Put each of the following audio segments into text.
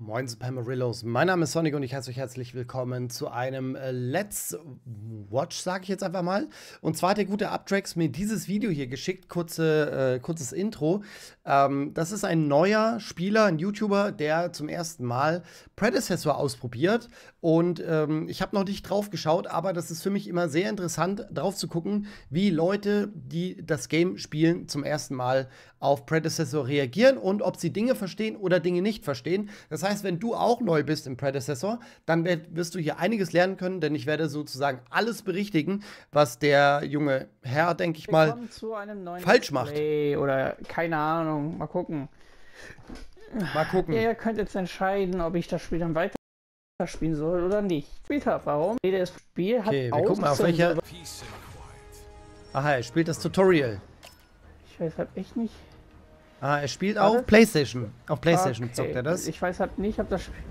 Moin Spamerillos, mein Name ist Sonic und ich heiße euch herzlich willkommen zu einem Let's Watch, sage ich jetzt einfach mal. Und zwar hat der gute Uptrax mir dieses Video hier geschickt, kurzes Intro. Das ist ein neuer Spieler, ein YouTuber, der zum ersten Mal Predecessor ausprobiert. Und ich habe noch nicht drauf geschaut, aber das ist für mich immer sehr interessant, drauf zu gucken, wie Leute, die das Game spielen, zum ersten Mal auf Predecessor reagieren und ob sie Dinge verstehen oder Dinge nicht verstehen. Das heißt, wenn du auch neu bist im Predecessor, dann wirst du hier einiges lernen können, denn ich werde sozusagen alles berichtigen, was der junge Herr, denke ich mal, falsch macht. Oder keine Ahnung, mal gucken. Mal gucken. Ihr könnt jetzt entscheiden, ob ich das Spiel dann weiter spielen soll oder nicht. Später, warum? Das Spiel hat okay, wir gucken mal auf welcher. Aha, er spielt das Tutorial. Ich weiß halt echt nicht. Ah, er spielt auf PlayStation. Auf PlayStation okay. zockt er das. Ich weiß halt nicht, ob das Spiel.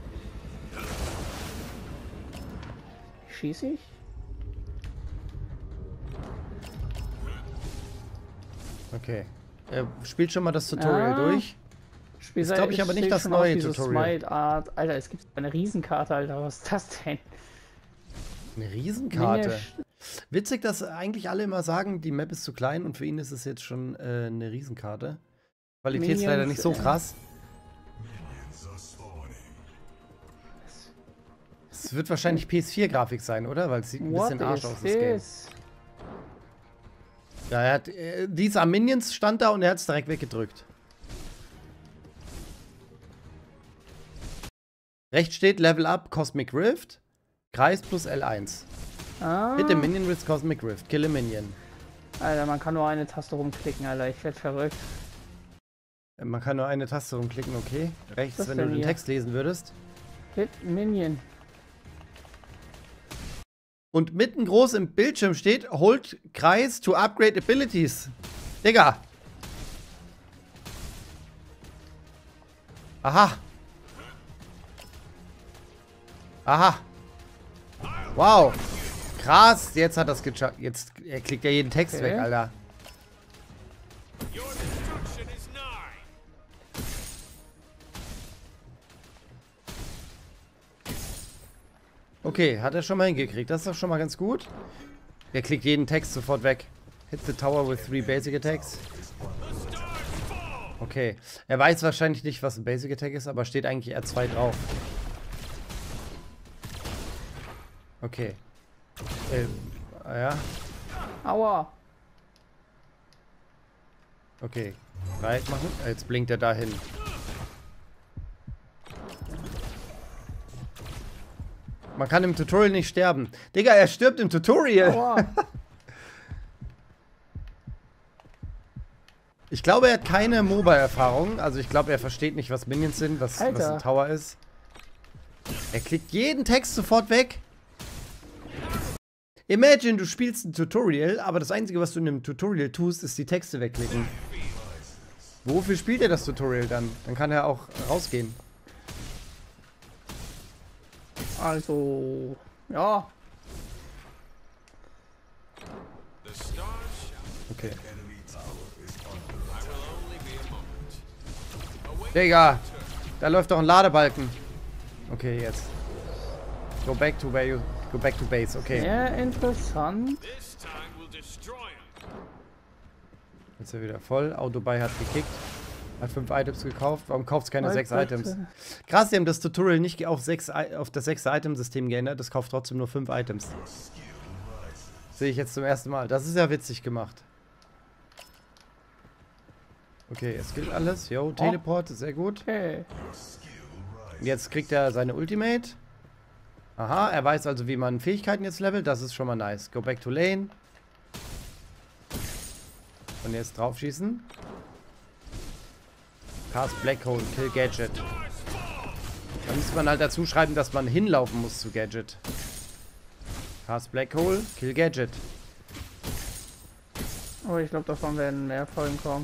Schieße ich? Okay. Er spielt schon mal das Tutorial durch. Ist, glaube ich, aber nicht das neue Tutorial. Alter, es gibt eine Riesenkarte, Alter. Was ist das denn? Eine Riesenkarte? Witzig, dass eigentlich alle immer sagen, die Map ist zu klein und für ihn ist es jetzt schon eine Riesenkarte. Qualität ist leider nicht so krass. Es wird wahrscheinlich PS4-Grafik sein, oder? Weil es sieht ein bisschen Arsch aus, das Game. Ja, er hat diese Minions stand da und er hat es direkt weggedrückt. Rechts steht Level Up Cosmic Rift. Kreis plus L1. Hit a Minion with Cosmic Rift. Kill a Minion. Alter, man kann nur eine Taste rumklicken, Alter. Ich werd verrückt. Man kann nur eine Taste rumklicken, okay. Rechts, wenn du den Text lesen würdest. Hit Minion. Und mitten groß im Bildschirm steht, hold Kreis to upgrade abilities. Digga. Aha. Aha. Wow. Krass, jetzt hat das geschafft. Jetzt klickt er jeden Text weg, Alter. Okay, hat er schon mal hingekriegt. Das ist doch schon mal ganz gut. Er klickt jeden Text sofort weg. Hit the tower with 3 basic attacks. Okay. Er weiß wahrscheinlich nicht, was ein Basic Attack ist, aber steht eigentlich R2 drauf. Okay. Ja. Aua. Okay. Breit machen. Jetzt blinkt er dahin. Man kann im Tutorial nicht sterben. Digga, er stirbt im Tutorial. Ich glaube, er hat keine Mobile-Erfahrung. Also ich glaube, er versteht nicht, was Minions sind, was ein Tower ist. Er klickt jeden Text sofort weg. Imagine, du spielst ein Tutorial, aber das Einzige, was du in dem Tutorial tust, ist die Texte wegklicken. Wofür spielt er das Tutorial dann? Dann kann er auch rausgehen. Also, ja. Okay. Digga, da läuft doch ein Ladebalken. Okay, jetzt. Go back to base, okay. Sehr interessant. Jetzt ist er wieder voll. Autobuy hat gekickt. Hat 5 Items gekauft. Warum kauft es keine 6 Items? Krass, die haben das Tutorial nicht auf das 6-Item-System geändert. Das kauft trotzdem nur 5 Items. Sehe ich jetzt zum ersten Mal. Das ist ja witzig gemacht. Okay, es gilt alles. Yo, Teleport, sehr gut. Okay. Jetzt kriegt er seine Ultimate. Aha, er weiß also, wie man Fähigkeiten jetzt levelt. Das ist schon mal nice. Go back to lane. Und jetzt drauf schießen. Cast Black Hole, Kill Gadget. Da müsste man halt dazu schreiben, dass man hinlaufen muss zu Gadget. Cast Black Hole, Kill Gadget. Oh, ich glaube, davon werden mehr Folgen kommen.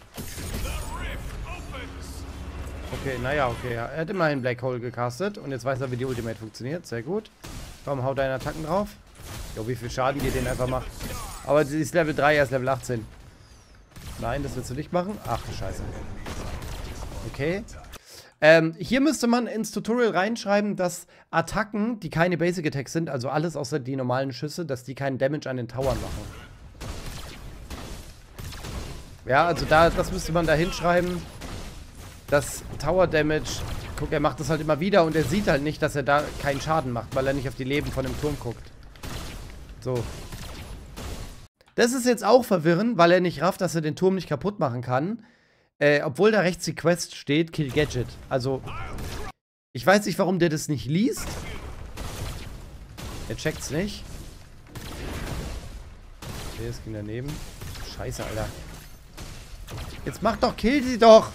Okay, naja, okay. Er hat immerhin Black Hole gecastet und jetzt weiß er, wie die Ultimate funktioniert. Sehr gut. Komm, hau deine Attacken drauf. Jo, wie viel Schaden die den einfach macht. Aber sie ist Level 3, er ist Level 18. Nein, das willst du nicht machen? Ach du Scheiße. Okay. Hier müsste man ins Tutorial reinschreiben, dass Attacken, die keine Basic Attacks sind, also alles außer die normalen Schüsse, dass die keinen Damage an den Towern machen. Ja, also das müsste man da hinschreiben, dass Tower Damage, guck, er macht das halt immer wieder und er sieht halt nicht, dass er da keinen Schaden macht, weil er nicht auf die Leben von dem Turm guckt. So. Das ist jetzt auch verwirrend, weil er nicht rafft, dass er den Turm nicht kaputt machen kann. Obwohl da rechts die Quest steht, Kill Gadget. Also, ich weiß nicht, warum der das nicht liest. Er checkt's nicht. Okay, es ging daneben. Scheiße, Alter. Jetzt mach doch, kill sie doch!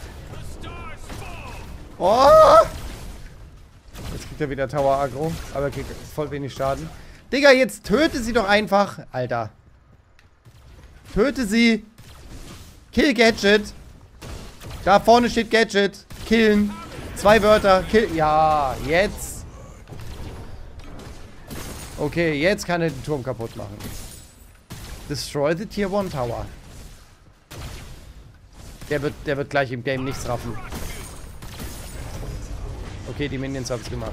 Oh! Jetzt kriegt er wieder Tower Aggro, aber er kriegt voll wenig Schaden. Digga, jetzt töte sie doch einfach! Alter. Töte sie! Kill Gadget! Da vorne steht Gadget. Killen. 2 Wörter. Kill. Ja, jetzt. Okay, jetzt kann er den Turm kaputt machen. Destroy the Tier 1 Tower. Der wird gleich im Game nichts raffen. Okay, die Minions haben's gemacht.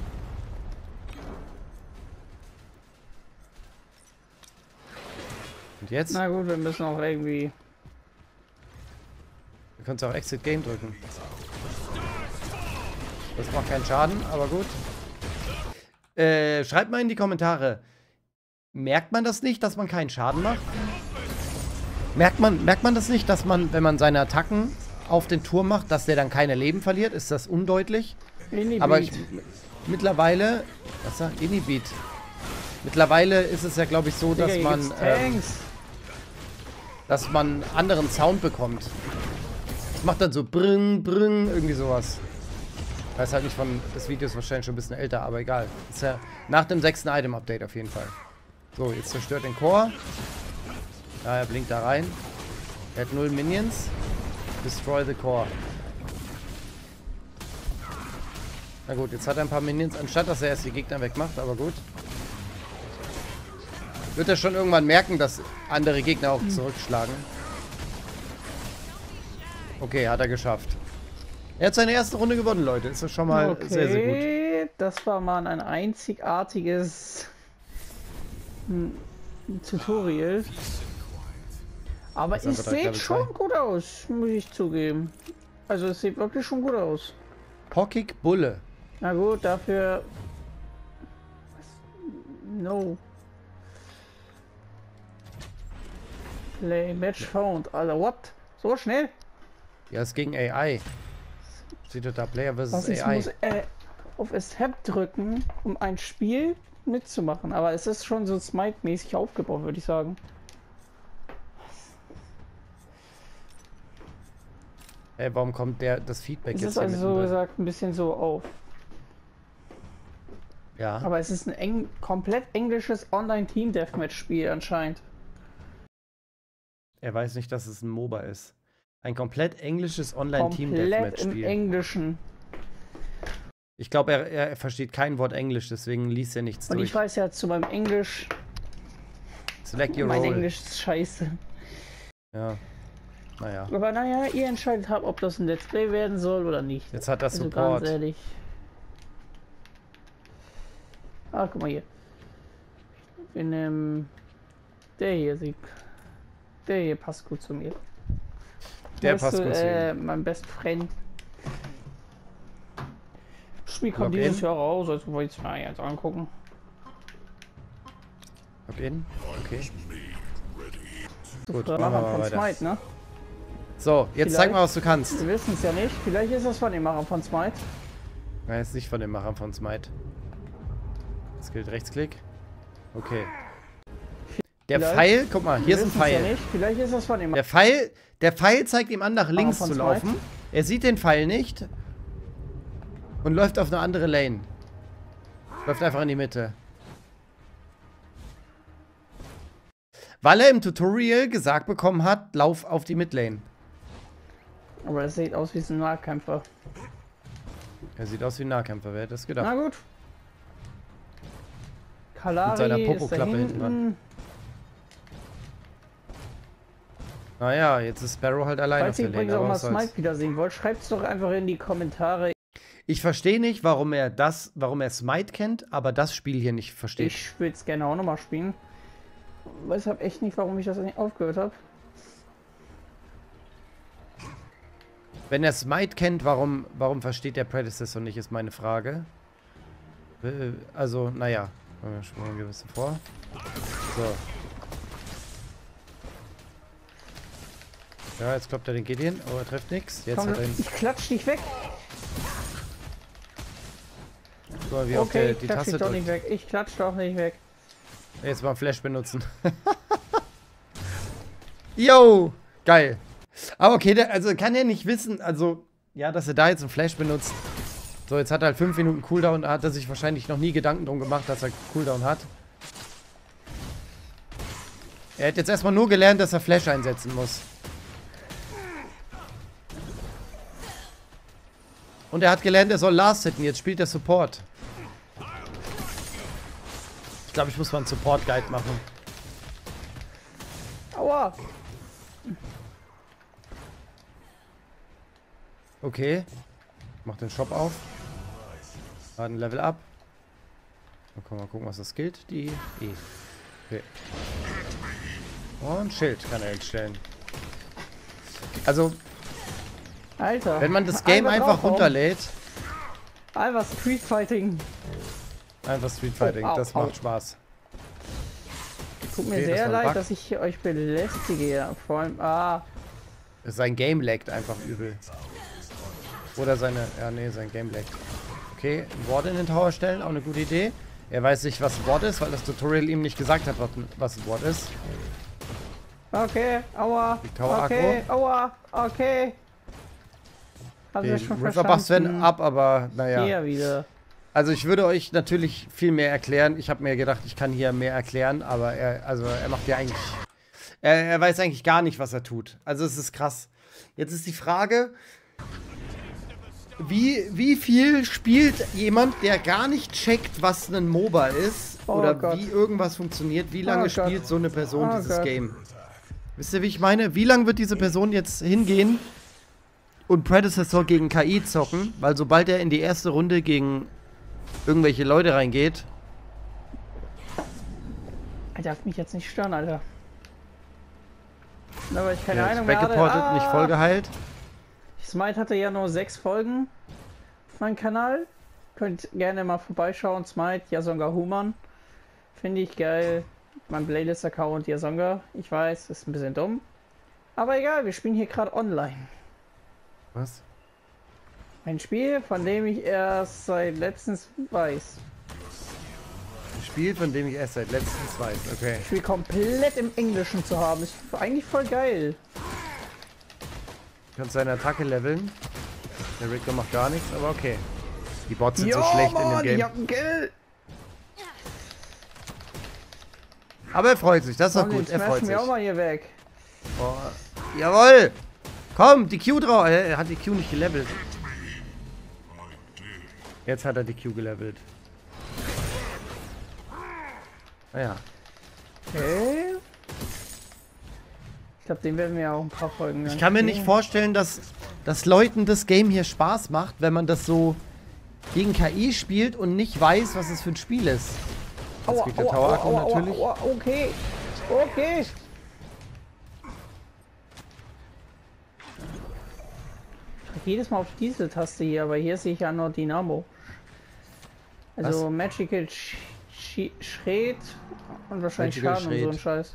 Und jetzt? Na gut, wir müssen auch irgendwie... Du kannst auch Exit Game drücken. Das macht keinen Schaden, aber gut. Schreibt mal in die Kommentare. Merkt man das nicht, dass man keinen Schaden macht? Merkt man das nicht, dass man, wenn man seine Attacken auf den Turm macht, dass der dann keine Leben verliert? Ist das undeutlich? Inhibit. Aber mittlerweile... Was sagt Inhibit? Mittlerweile ist es ja, glaube ich, so, dass man anderen Sound bekommt. Das macht dann so brrrn, brrrn, irgendwie sowas. Ich weiß halt nicht von, das Video ist wahrscheinlich schon ein bisschen älter, aber egal. Ist ja nach dem 6. Item-Update auf jeden Fall. So, jetzt zerstört den Core. Ja, er blinkt da rein. Er hat 0 Minions. Destroy the Core. Na gut, jetzt hat er ein paar Minions, anstatt dass er erst die Gegner wegmacht, aber gut. Wird er schon irgendwann merken, dass andere Gegner auch zurückschlagen. Okay, hat er geschafft. Er hat seine erste Runde gewonnen, Leute. Ist das schon mal sehr, sehr gut. Das war mal ein einzigartiges Tutorial. Aber es sieht schon gut aus, muss ich zugeben. Also es sieht wirklich schon gut aus. Pockig Bulle. Na gut, dafür... No. Play Match found. Alter, what? So schnell? Ja, es ging AI. Sieht doch da Player vs. Ich AI. muss auf Escape drücken, um ein Spiel mitzumachen. Aber es ist schon so Smite-mäßig aufgebaut, würde ich sagen. Ey, warum kommt das Feedback Es jetzt ist also so gesagt ein bisschen so auf. Ja. Aber es ist ein komplett englisches Online-Team-Deathmatch-Spiel anscheinend. Er weiß nicht, dass es ein MOBA ist. Ein komplett englisches Komplett im Online-Team-Deathmatch-Spiel. Englischen. Ich glaube, er versteht kein Wort Englisch, deswegen liest er nichts Und durch. ich weiß ja zu meinem Englisch. Select your Mein role. Englisch ist scheiße. Ja. Naja. Aber naja, ihr entscheidet habt, ob das ein Let's Play werden soll oder nicht. Jetzt hat das Also Support. ganz ehrlich. Ah, guck mal hier. Wir nehmen... Der hier passt gut zu mir. Der Weißt passt du, gut zu ihm. mein Best Friend. Das Spiel kommt Login. dieses Jahr raus, also wollte ich es mal jetzt angucken. Login. Okay. Gut, Machen machen wir wir mal von weiter. Smite, ne? So, jetzt zeig mal, was du kannst. Wir wissen es ja nicht. Vielleicht ist das von dem Macher von Smite. Nein, ist nicht von den Machern von Smite. Das gilt Rechtsklick. Okay. Der Vielleicht. Pfeil, guck mal, hier ist ein Wir wissen's ja Pfeil. nicht. Vielleicht ist das von dem Der Pfeil zeigt ihm an, nach links von zu Smite. laufen. Er sieht den Pfeil nicht. Und läuft auf eine andere Lane. Läuft einfach in die Mitte. Weil er im Tutorial gesagt bekommen hat, lauf auf die Midlane. Aber es sieht aus wie ein Nahkämpfer. Er sieht aus wie ein Nahkämpfer, wer hätte das gedacht? Na gut. Kalari Mit seiner ist da Popo-Klappe hinten hinten. Naja, jetzt ist Sparrow halt allein Falls auf ihr der Lane. übrigens auch mal Smite wiedersehen wollt, schreibt es doch einfach in die Kommentare. Ich verstehe nicht, warum er Smite kennt, aber das Spiel hier nicht versteht. Ich würde es gerne auch nochmal spielen. Ich weiß echt nicht, warum ich das nicht aufgehört habe. Wenn er Smite kennt, warum versteht der Predecessor nicht, ist meine Frage. Also, naja. Spulen wir ein bisschen vor. So. Ja, jetzt kloppt er den Gideon. Oh, er trifft nichts. Jetzt Komm, hat er ihn. ich klatsch dich weg. So, wie Okay, die ich klatsch Taste dich doch drückt. nicht weg. Ich klatsch doch nicht weg. Jetzt mal Flash benutzen. Yo! Geil. Aber okay, also kann er nicht wissen, also, ja, dass er da jetzt einen Flash benutzt. So, jetzt hat er halt 5 Minuten Cooldown, da hat er sich wahrscheinlich noch nie Gedanken drum gemacht, dass er Cooldown hat. Er hat jetzt erstmal nur gelernt, dass er Flash einsetzen muss. Und er hat gelernt, er soll Last hitten, jetzt spielt er Support. Ich glaube, ich muss mal einen Support-Guide machen. Aua! Okay. Mach den Shop auf. Laden Level up. Dann können wir mal gucken, was das gilt. Die E. Okay. Und Schild kann er hinstellen. Also, Alter. wenn man das Game einfach runterlädt. Einfach Street Fighting. Einfach Street Fighting, Oh, au, das au. macht Spaß. Tut mir Okay, das sehr war ein leid, Bug. dass ich euch belästige. Ja. Vor allem, Sein Game laggt einfach übel. Oder seine. Ja, nee, sein Game laggt. Okay, ein Ward in den Tower stellen, auch eine gute Idee. Er weiß nicht, was ein Ward ist, weil das Tutorial ihm nicht gesagt hat, was ein Ward ist. Okay, aua. Die Tower Okay, aua. Okay. Hab ich Den das schon Riverbuffs werden verstanden? ab, aber naja. Hier wieder. Also ich würde euch natürlich viel mehr erklären. Ich habe mir gedacht, ich kann hier mehr erklären, aber er macht ja eigentlich. Er weiß eigentlich gar nicht, was er tut. Also es ist krass. Jetzt ist die Frage, wie viel spielt jemand, der gar nicht checkt, was ein MOBA ist Oh oder Gott. wie irgendwas funktioniert? Wie lange Oh Gott. spielt so eine Person Oh dieses Gott. Game? Wisst ihr, wie ich meine? Wie lange wird diese Person jetzt hingehen und Predecessor gegen KI zocken? Weil sobald er in die erste Runde gegen irgendwelche Leute reingeht. Er darf mich jetzt nicht stören, Alter. Aber ich keine Der ist Ahnung mehr hatte. backgeportet, nicht voll geheilt. Smite hatte ja nur 6 Folgen auf meinem Kanal. Könnt gerne mal vorbeischauen. Smite, Yasonga Human. Finde ich geil. Mein Playlist-Account Yasonga. Ich weiß, ist ein bisschen dumm. Aber egal, wir spielen hier gerade online. Was? Ein Spiel, von dem ich erst seit letztens weiß. Ein Spiel, von dem ich erst seit letztens weiß. Okay. Das Spiel komplett im Englischen zu haben, ist eigentlich voll geil. Du kannst seine Attacke leveln. Der Richter macht gar nichts, aber okay. Die Bots sind Jo, so schlecht in dem Mann, ich Game. hab einen Kill. Aber er freut sich, das ist doch Komm, den gut. Er freut smashen sich. wir auch mal hier weg. Oh, jawohl! Komm, die Q drauf. Er hat die Q nicht gelevelt. Jetzt hat er die Q gelevelt. Naja. Okay. Ich glaube, den werden wir auch ein paar Folgen. Ich kann mir nicht vorstellen, dass Leuten das Game hier Spaß macht, wenn man das so gegen KI spielt und nicht weiß, was es für ein Spiel ist. Jetzt kriegt der Tower Akku natürlich. Okay. Okay. Ich drück jedes Mal auf diese Taste hier, aber hier sehe ich ja nur Dynamo. Also Was? Magical Schred und wahrscheinlich Magical Schaden und so ein Shred. Scheiß.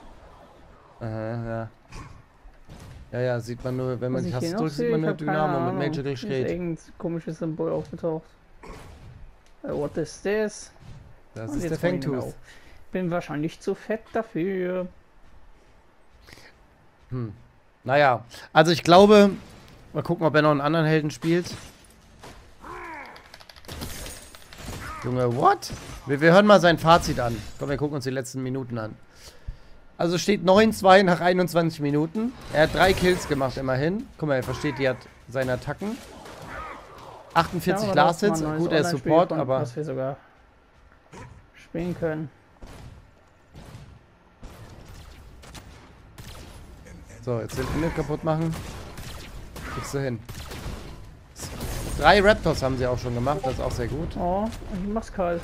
Ja. Ja, sieht man nur, wenn man Was die ich Taste hier noch drückt, sieht sehe, man ich nur hab keine Dynamo mit Ahnung. Magical Hier ist Shred. irgendein komisches Symbol aufgetaucht. What is this? Das Und ist der jetzt wollen wir Fangtooth. auch. Bin wahrscheinlich zu fett dafür. Naja, also ich glaube, mal gucken, ob er noch einen anderen Helden spielt. Junge, what? Wir hören mal sein Fazit an. Komm, wir gucken uns die letzten Minuten an. Also steht 9-2 nach 21 Minuten. Er hat 3 Kills gemacht immerhin. Guck mal, er versteht seine Attacken. 48 Ja, Last das Hits. ist mal ein Gut, neues er ist Online-Spiel Support, von, aber was wir sogar spielen können. So, jetzt den Inhalt kaputt machen. Kriegst du hin. 3 Raptors haben sie auch schon gemacht, das ist auch sehr gut. Oh, ich mach's kalt.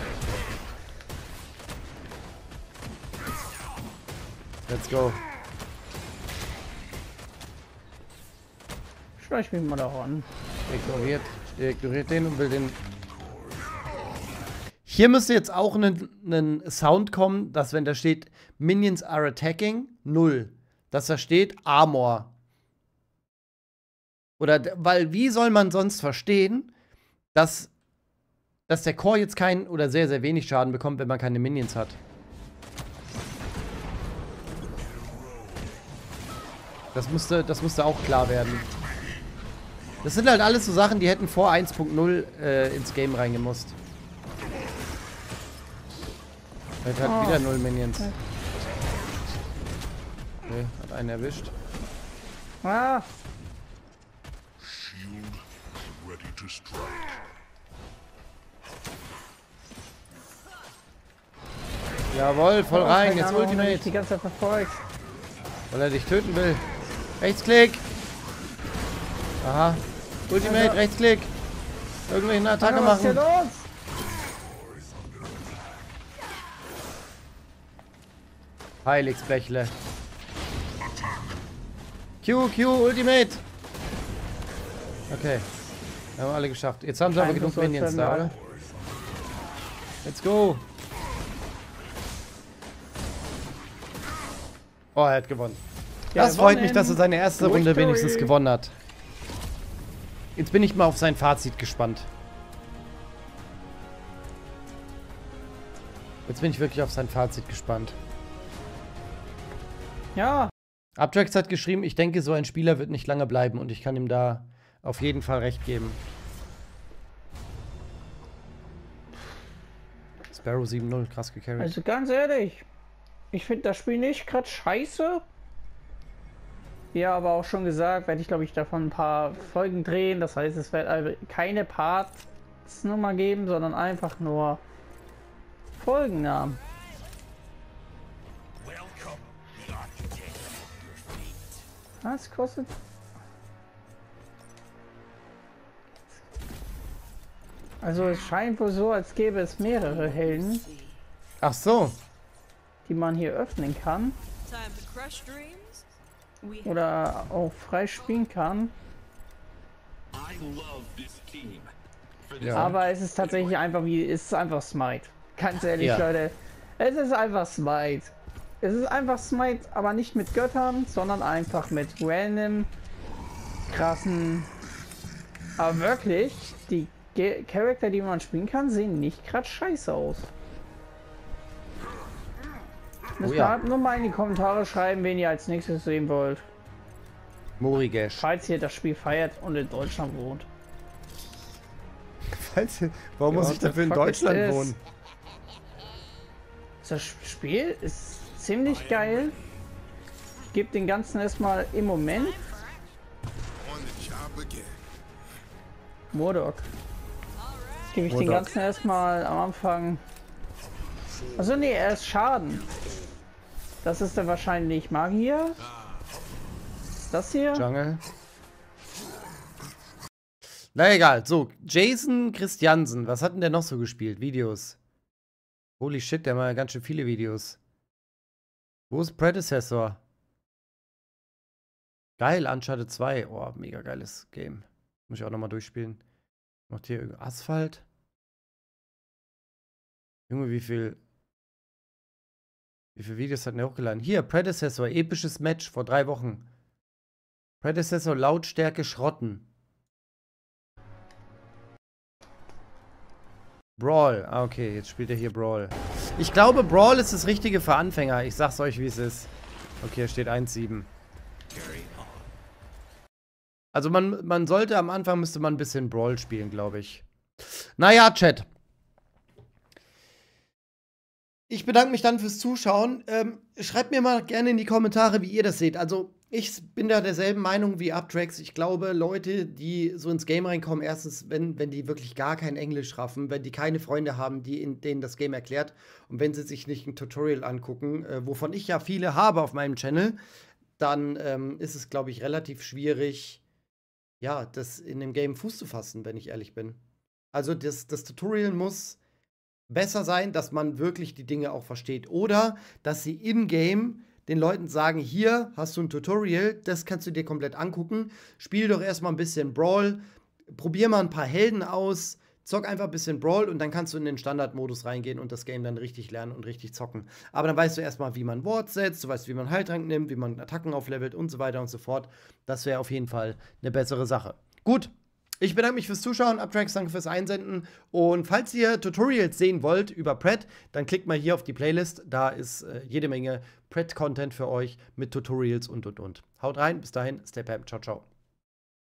Let's go. Schleich mich mal da ran. Ignoriert den und will den. Hier müsste jetzt auch ein Sound kommen, dass wenn da steht Minions are attacking, 0. Dass da steht Armor. Oder, weil wie soll man sonst verstehen, dass der Core jetzt keinen oder sehr, sehr wenig Schaden bekommt, wenn man keine Minions hat? Das musste auch klar werden. Das sind halt alles so Sachen, die hätten vor 1.0 ins Game reingemusst. Jetzt hat wieder 0 Minions. Okay, hat einen erwischt. Ah! Jawohl, voll rein, jetzt Ultimate. Ultimate. Die ganze Zeit verfolgt. Weil er dich töten will. Rechtsklick. Aha. Ultimate, Also, Rechtsklick. Irgendwelche Attacke was ist hier machen. los? Heiligsblechle. Q, Ultimate. Okay. Haben wir alle geschafft. Jetzt haben sie aber genug Minions da, oder? Let's go. Oh, er hat gewonnen. Ja, Das freut mich, dass er seine erste Runde Victory. wenigstens gewonnen hat. Jetzt bin ich mal auf sein Fazit gespannt. Jetzt bin ich wirklich auf sein Fazit gespannt. Ja, Abtrax hat geschrieben, ich denke, so ein Spieler wird nicht lange bleiben und ich kann ihm da auf jeden Fall recht geben. Sparrow 7-0, krass gecarried. also ganz ehrlich, ich finde das Spiel nicht gerade scheiße. Ja, aber auch schon gesagt, werde ich glaube ich davon ein paar Folgen drehen. Das heißt, es wird also keine Parts-Nummer geben, sondern einfach nur Folgennamen. Was kostet? Also es scheint wohl so, als gäbe es mehrere Helden, Ach so. die man hier öffnen kann oder auch frei spielen kann. Ja. Aber es ist tatsächlich einfach es ist einfach Smite. Ganz ehrlich, Ja. Leute. Es ist einfach Smite. Es ist einfach Smite, aber nicht mit Göttern, sondern einfach mit random, krassen. Aber wirklich, die Charakter, die man spielen kann, sehen nicht gerade scheiße aus. Müsst ihr halt nur mal in die Kommentare schreiben, wen ihr als nächstes sehen wollt. Morigesh. Falls ihr das Spiel feiert und in Deutschland wohnt. Warum Ja, muss ich what the dafür in fuck Deutschland is this? wohnen? Das Spiel ist ziemlich geil. Gibt den ganzen erstmal im Moment. Mordok. Gebe ich den Mordok. ganzen erstmal am Anfang. Also nee, er ist Schaden. Das ist dann wahrscheinlich Magier. Das hier? Jungle. Na egal, so, Jason Christiansen, was hat denn der noch so gespielt? Videos. Holy shit, der hat mal ganz schön viele Videos. Wo ist Predecessor? Geil, Uncharted 2. Oh, mega geiles Game. Muss ich auch nochmal durchspielen. Macht hier Asphalt? Junge, wie viel Videos hat der hochgeladen? Hier, Predecessor, episches Match vor 3 Wochen. Predecessor, Lautstärke schrotten. Brawl. Ah, okay, jetzt spielt er hier Brawl. Ich glaube, Brawl ist das Richtige für Anfänger. Ich sag's euch, wie es ist. Okay, hier steht 1,7. Also man sollte am Anfang, müsste man ein bisschen Brawl spielen, glaube ich. Naja, Chat. Ich bedanke mich dann fürs Zuschauen. Schreibt mir mal gerne in die Kommentare, wie ihr das seht. Also, ich bin da derselben Meinung wie Abtrax. Ich glaube, Leute, die so ins Game reinkommen, erstens, wenn die wirklich gar kein Englisch raffen, wenn die keine Freunde haben, denen das Game erklärt und wenn sie sich nicht ein Tutorial angucken, wovon ich ja viele habe auf meinem Channel, dann ist es, glaube ich, relativ schwierig, ja, das in dem Game Fuß zu fassen, wenn ich ehrlich bin. Also das Tutorial muss besser sein, dass man wirklich die Dinge auch versteht. Oder dass sie in-game den Leuten sagen, hier hast du ein Tutorial, das kannst du dir komplett angucken. Spiel doch erstmal ein bisschen Brawl, probier mal ein paar Helden aus, zock einfach ein bisschen Brawl und dann kannst du in den Standardmodus reingehen und das Game dann richtig lernen und richtig zocken. Aber dann weißt du erstmal, wie man Wards setzt, du weißt, wie man Heiltrank nimmt, wie man Attacken auflevelt und so weiter und so fort. Das wäre auf jeden Fall eine bessere Sache. Gut. Ich bedanke mich fürs Zuschauen, Uptracks, danke fürs Einsenden. Und falls ihr Tutorials sehen wollt über Pret, dann klickt mal hier auf die Playlist. Da ist jede Menge Pret-Content für euch mit Tutorials und. Haut rein, bis dahin, stay pam, ciao, ciao.